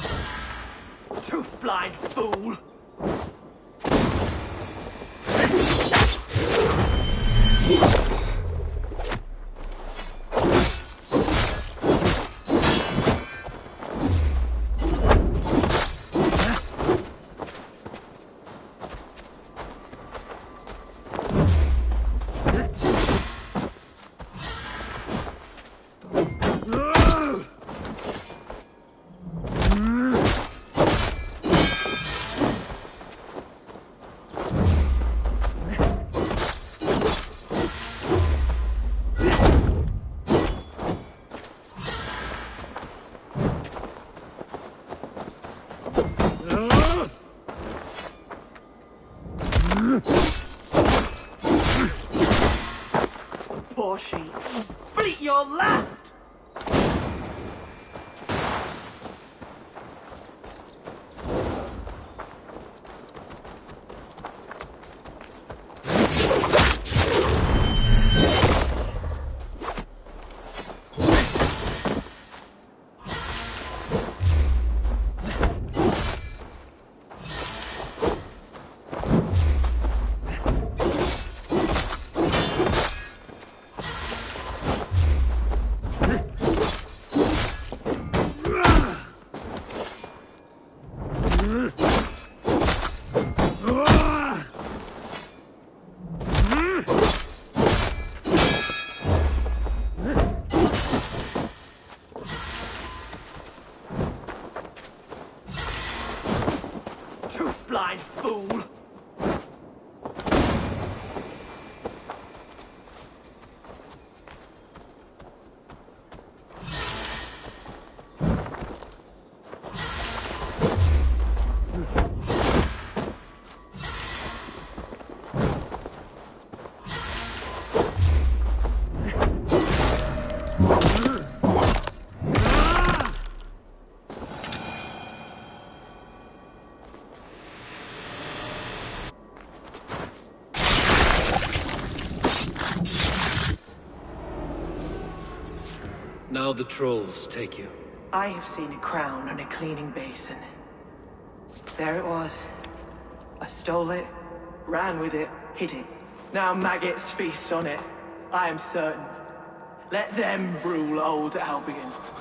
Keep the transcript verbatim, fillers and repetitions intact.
Tooth-blind fool! Poor sheep. Bleat your last! Blind fool! Now the trolls take you. I have seen a crown on a cleaning basin. There it was. I stole it, ran with it, hid it. Now maggots feast on it. I am certain. Let them rule old Albion.